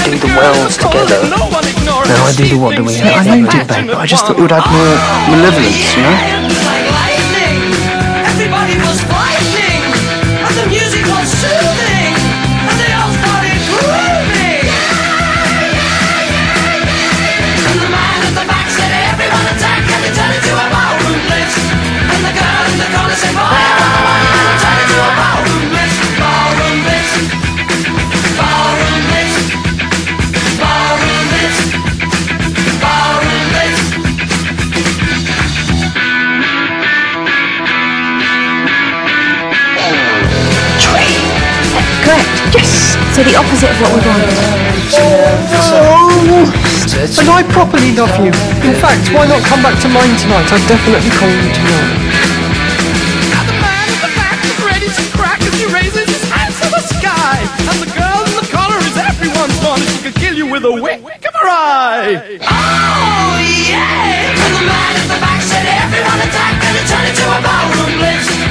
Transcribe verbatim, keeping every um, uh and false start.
do the wells together. No, I do the what do we? I know you did, babe, but I just thought it would add more malevolence, you know? Everybody was frightening, and the music was soothing, and they all started grooving. And the man at the back said, everyone attack, and they turned into a ballroom blitz. And the girl in the corner said, fire on the line, and they turned into a ballroom blitz. Ballroom blitz. Ballroom blitz. Ballroom blitz. Ballroom blitz. Correct. Yes. So the opposite of what we want. Oh, and I properly love you. In fact, why not come back to mine tonight? I'd definitely call you tonight. And the man at the back is ready to crack as he raises his hands to the sky. And the girl in the collar is everyone's fun, and she could kill you with a wink of her eye. Oh, yeah! And the man at the back said, everyone attack, and it turned into a ballroom blitz.